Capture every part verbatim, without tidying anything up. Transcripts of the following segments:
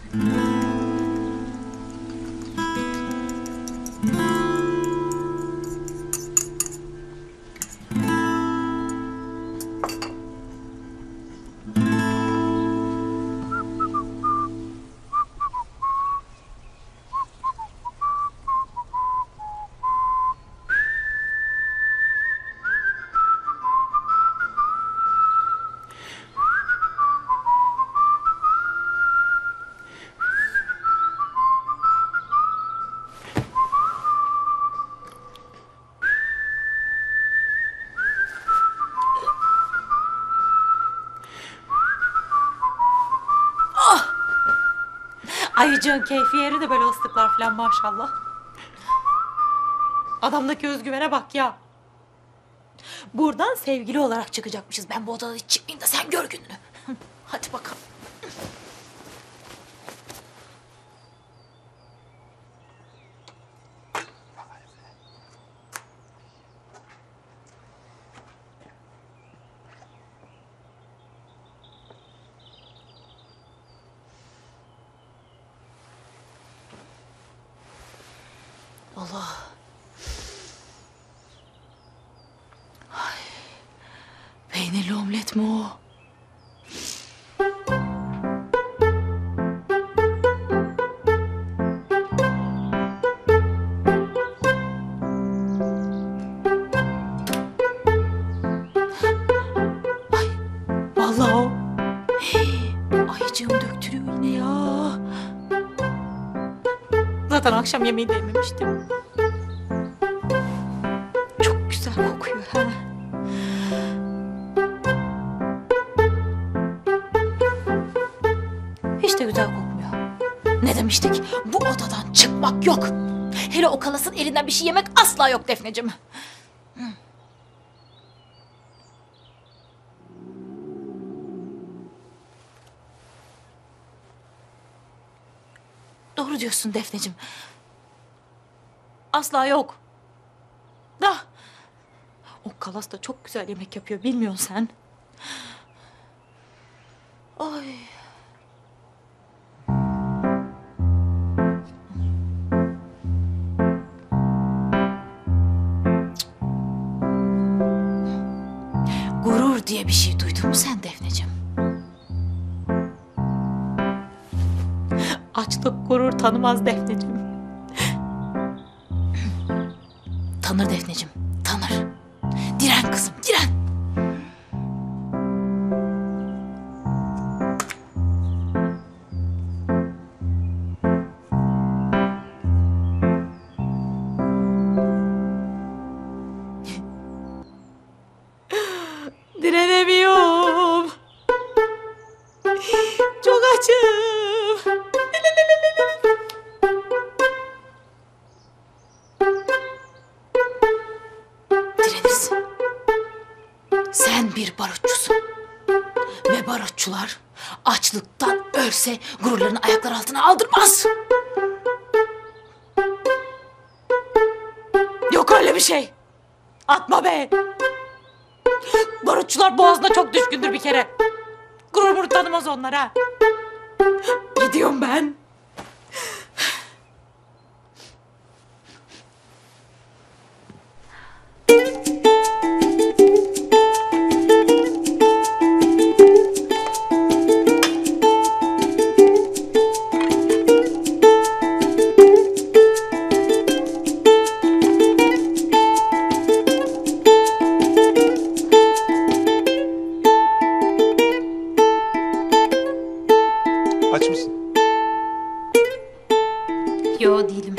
Ayıcığın keyfi yeri de böyle ıslıklar falan maşallah. Adamdaki özgüvene bak ya. Buradan sevgili olarak çıkacakmışız. Ben bu odada hiç çıkmayayım da sen gör gününü. Hadi bakalım. Allah. Ay. Peynirli omlet mi o? Ay. Vallahi o. Hey. Ayıcığım döktürüyor yine ya. Zaten akşam yemeği de yememiştim. Çok güzel kokuyor ha. Hiç de güzel kokmuyor. Ne demiştik? Bu odadan çıkmak yok. Hele o kalasın elinden bir şey yemek asla yok Defneciğim. Doğru diyorsun Defneciğim. Asla yok. Da. O kalas da çok güzel yemek yapıyor, bilmiyorsun sen. Ay. Gurur diye bir şey duydun mu sen Defneciğim? Açlık gurur tanımaz Defneciğim. Tanır Defneciğim, tanır. Diren kızım, diren. Direnemiyorum. Çok açım. Direnirsin. Sen bir barutçusun. Ve barutçular açlıktan ölse gururlarını ayaklar altına aldırmaz. Yok öyle bir şey. Atma be. Barutçular boğazına çok düşkündür bir kere. Gurur murur tanımaz onlara. Gidiyorum ben. Aç mısın? Yo değilim.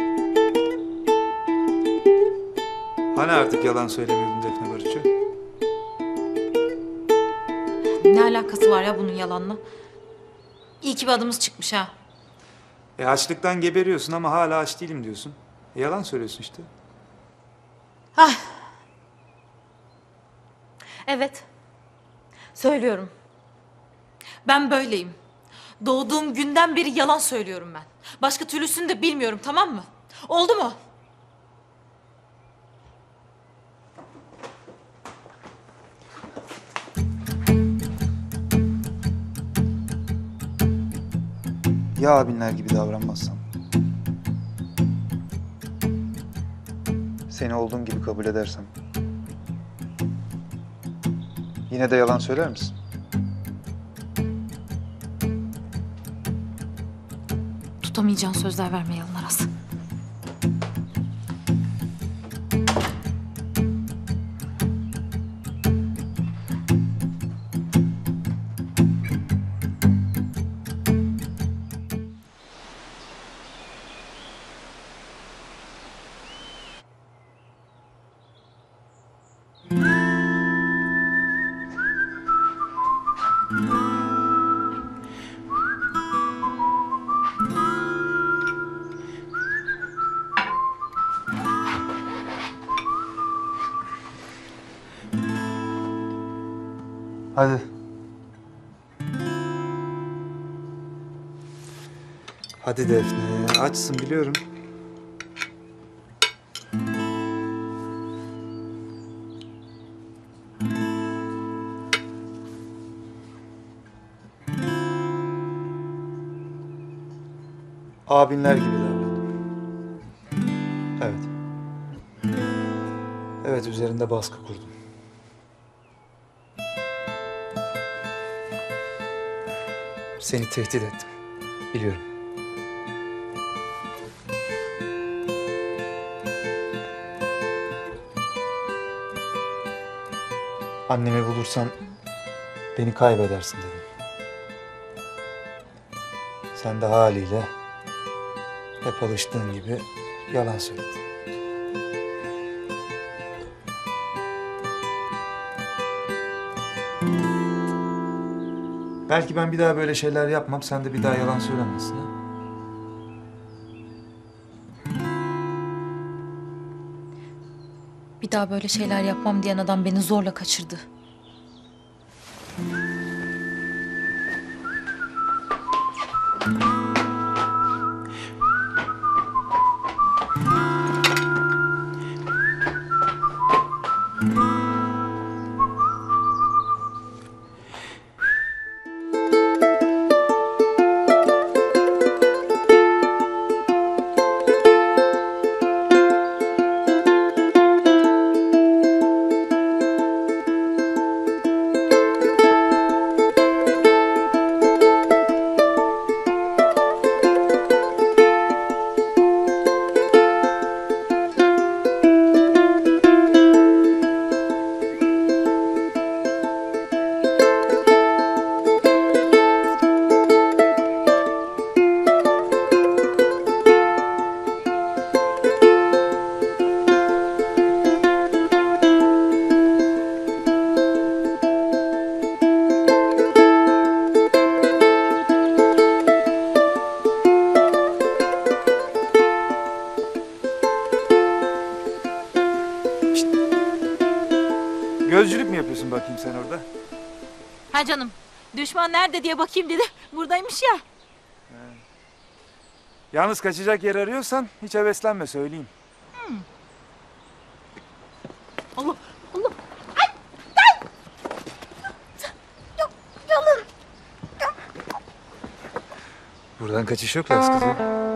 Hani artık yalan söylemiyordun Defne Barutçu? Ne alakası var ya bunun yalanla? İyi ki bir adımız çıkmış ha. E açlıktan geberiyorsun ama hala aç değilim diyorsun. E, yalan söylüyorsun işte. Ah. Evet. Söylüyorum. Ben böyleyim. Doğduğum günden beri yalan söylüyorum ben. Başka türlüsünü de bilmiyorum, tamam mı? Oldu mu? Ya abinler gibi davranmazsam? Seni olduğun gibi kabul edersem? Yine de yalan söyler misin? Tutamayacağın sözler verme yalın Aras. Hadi. Hadi Defne, açsın biliyorum. Abinler gibi davran. Evet. Evet, üzerinde baskı kurdum. Seni tehdit ettim. Biliyorum. Annemi bulursan beni kaybedersin dedim. Sen de haliyle hep alıştığın gibi yalan söyledin. Belki ben bir daha böyle şeyler yapmam, sen de bir daha yalan söylemezsin ha? Bir daha böyle şeyler yapmam diyen adam beni zorla kaçırdı. Gözcülük mü yapıyorsun bakayım sen orada? Ha canım, düşman nerede diye bakayım dedi. Buradaymış ya. Yalnız kaçacak yer arıyorsan hiç heveslenme, söyleyeyim. Hmm. Allah, Allah. Buradan kaçış yok Laz kızı.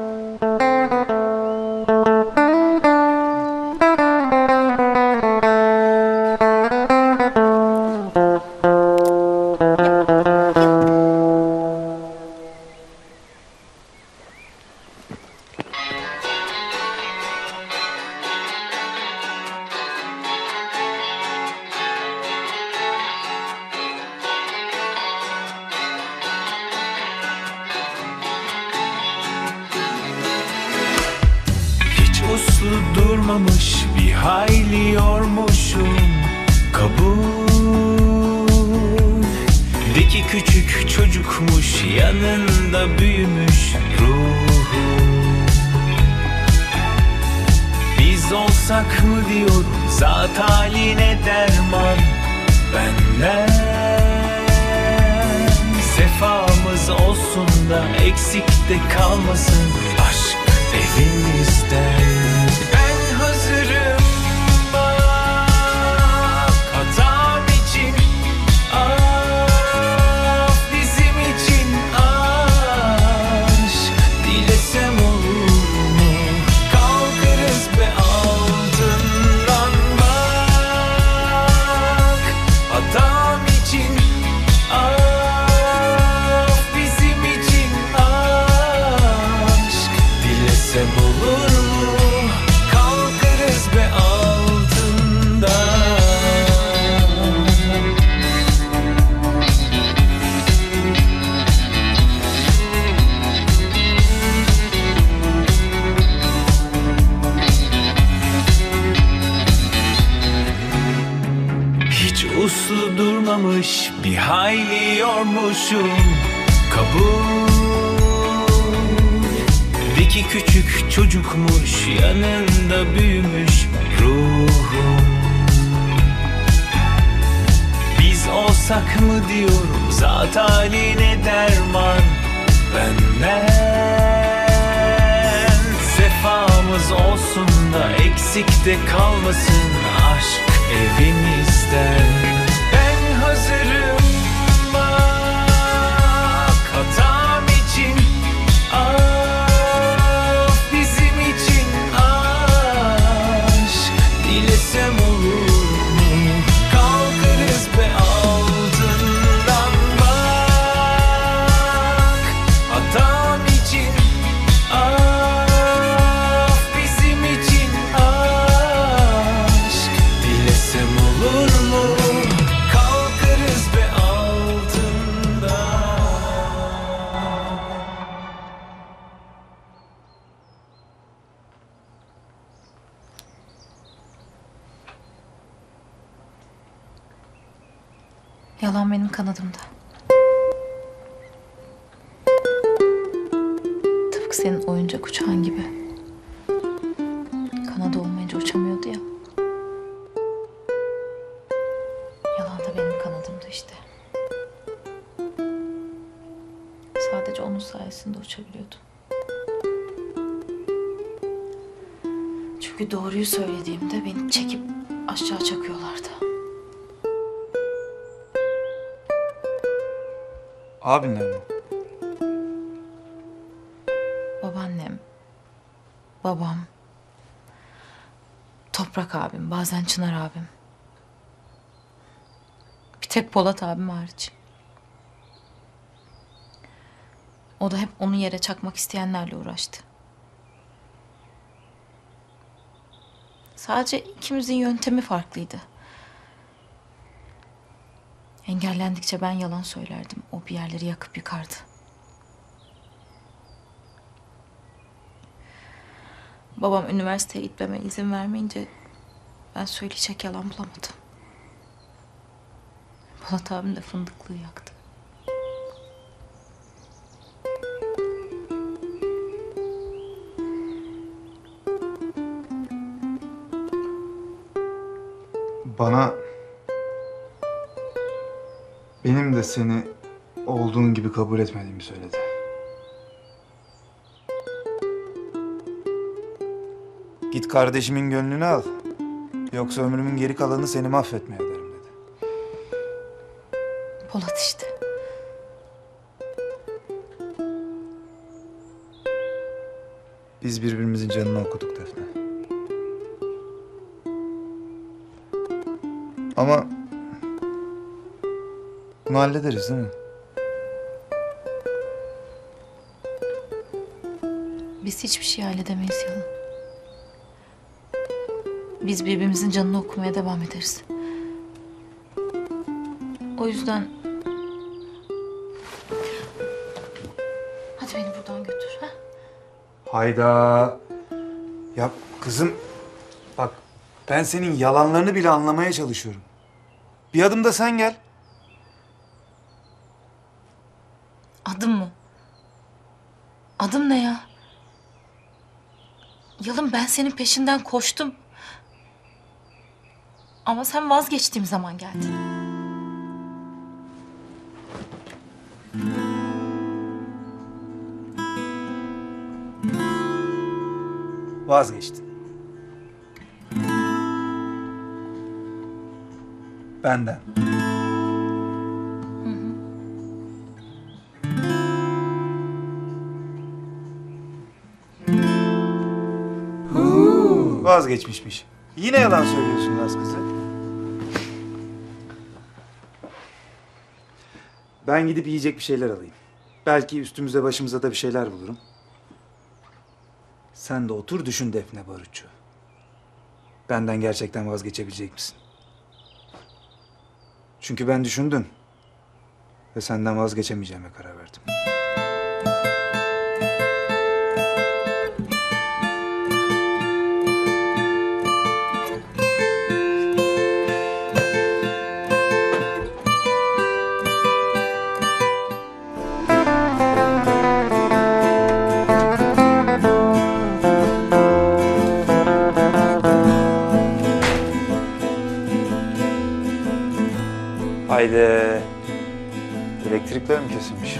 Uslu durmamış, bir hayli yormuşum. Kabul deki küçük çocukmuş, yanında büyümüş ruhum. Biz olsak mı diyor, zat haline derman benden. Sefamız olsun da eksik de kalmasın aşk evimizden. Ben hazırım bak, hatam için af, bizim için aşk. anlamış, bir hayli yormuşum. Kabul. İki küçük çocukmuş, yanında büyümüş ruhum. Biz olsak mı diyorum, zat haline derman benden. Sefamız olsun da eksik de kalmasın aşk evimizden. Ben hazırım bak hatam için, af bizim için aşk dilesem olur mu? Kalkarız be altından bak hatam için, af bizim için aşk dilesem olur mu? Kalkarız be altından. Yalan benim kanadımda. Tıpkı senin oyuncak uçağın gibi. Kanadı olmayınca uçamıyordu ya. Yalan da benim kanadımda işte. Sadece onun sayesinde uçabiliyordum. Çünkü doğruyu söylediğimde beni çekip aşağı çakıyorlardı. Abinler mi? Babaannem, babam, Toprak abim, bazen Çınar abim. Bir tek Polat abim hariç. O da hep onu yere çakmak isteyenlerle uğraştı. Sadece ikimizin yöntemi farklıydı. Engellendikçe ben yalan söylerdim. O bir yerleri yakıp yıkardı. Babam üniversiteye gitmeme izin vermeyince ben söyleyecek yalan bulamadım. Polat abim de fındıklığı yaktı. Bana benim de seni olduğun gibi kabul etmediğimi söyledi. Git kardeşimin gönlünü al. Yoksa ömrümün geri kalanını seni mahvetmeye ederim dedi. Polat işte. Biz birbirimizin canını okuduk Defne. Ama bunu hallederiz değil mi? Biz hiçbir şey halledemeyiz Yalın. Biz birbirimizin canını okumaya devam ederiz. O yüzden... Hadi beni buradan götür. Ha? Hayda. Ya kızım bak ben senin yalanlarını bile anlamaya çalışıyorum. Bir adım da sen gel. Adım mı? Adım ne ya? Yalın ben senin peşinden koştum. Ama sen vazgeçtiğim zaman geldin. Vazgeçtin. Benden. Vazgeçmişmiş. Yine yalan söylüyorsun Laz kızı. Ben gidip yiyecek bir şeyler alayım. Belki üstümüze başımıza da bir şeyler bulurum. Sen de otur düşün Defne Barutçu. Benden gerçekten vazgeçebilecek misin? Çünkü ben düşündüm. Ve senden vazgeçemeyeceğime karar verdim. Haydi. Elektrikler mi kesilmiş?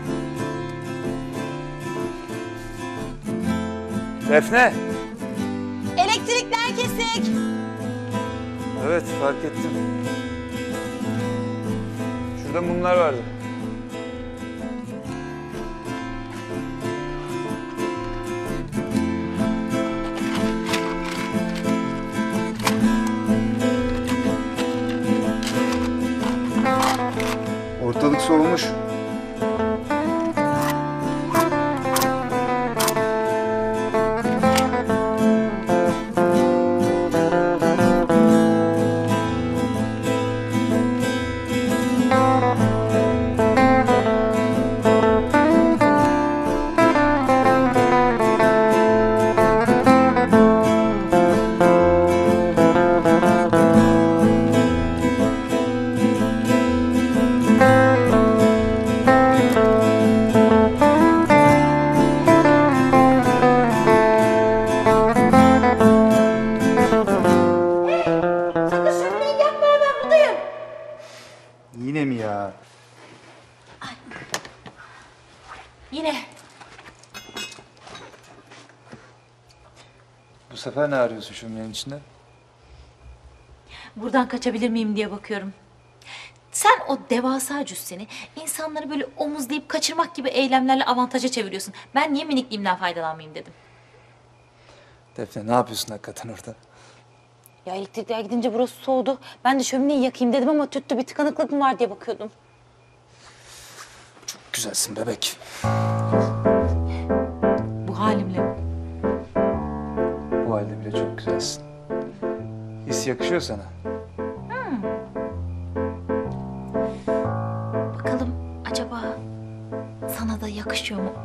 Defne. Elektrikler kesik. Evet, fark ettim. Şurada mumlar vardı. Ortalık soğumuş. Yine mi ya? Yine. Bu sefer ne arıyorsun şunun içinde? Buradan kaçabilir miyim diye bakıyorum. Sen o devasa cüsseni insanları böyle omuzlayıp kaçırmak gibi eylemlerle avantaja çeviriyorsun. Ben niye minikliğimden faydalanmayayım dedim. Defne ne yapıyorsun hakikaten orada? Ya elektrikler gidince burası soğudu. Ben de şömineyi yakayım dedim ama tüttü, bir tıkanıklık mı var diye bakıyordum. Çok güzelsin bebek. Bu halimle mi? Bu halde bile çok güzelsin. His yakışıyor sana. Bakalım acaba sana da yakışıyor mu?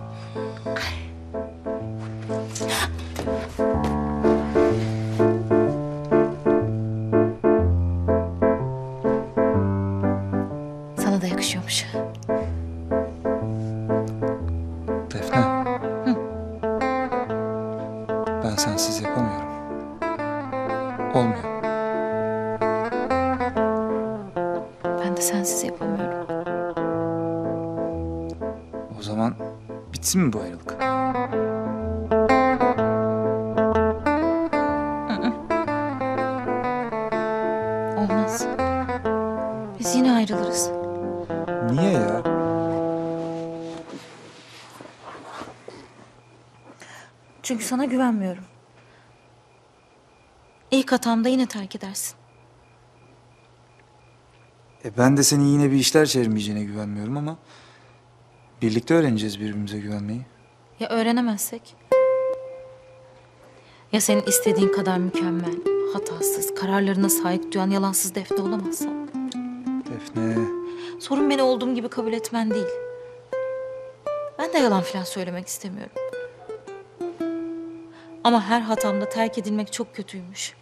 Sana da yakışıyormuş. Defne. Ben sensiz yapamıyorum. Olmuyor. Ben de sensiz yapamıyorum. O zaman bitsin mi bu ayrılık? Olmaz. Biz yine ayrılırız. Niye ya? Çünkü sana güvenmiyorum. İlk hatamda yine terk edersin. E ben de senin yine bir işler çevirmeyeceğine güvenmiyorum ama... ...birlikte öğreneceğiz birbirimize güvenmeyi. Ya öğrenemezsek? Ya senin istediğin kadar mükemmel, hatasız, kararlarına saygı duyan yalansız Defne olamazsam? Defne... Sorun beni olduğum gibi kabul etmen değil. Ben de yalan falan söylemek istemiyorum. Ama her hatamda terk edilmek çok kötüymüş.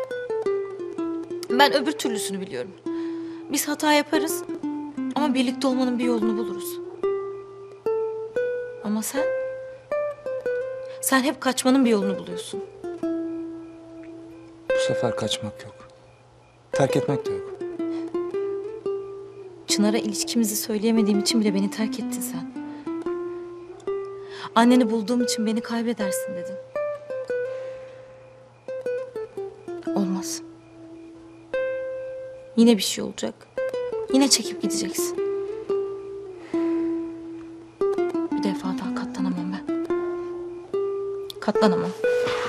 Ben öbür türlüsünü biliyorum. Biz hata yaparız ama birlikte olmanın bir yolunu buluruz. Ama sen... Sen hep kaçmanın bir yolunu buluyorsun. Bu sefer kaçmak yok. Terk etmek de yok. Çınar'a ilişkimizi söyleyemediğim için bile beni terk ettin sen. Anneni bulduğum için beni kaybedersin dedin. Olmaz. Yine bir şey olacak. Yine çekip gideceksin. Bir defa daha katlanamam ben. Katlanamam.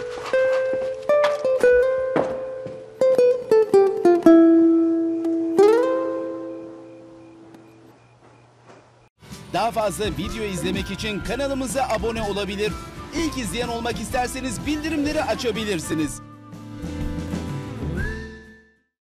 Daha fazla video izlemek için kanalımıza abone olabilir. İlk izleyen olmak isterseniz bildirimleri açabilirsiniz.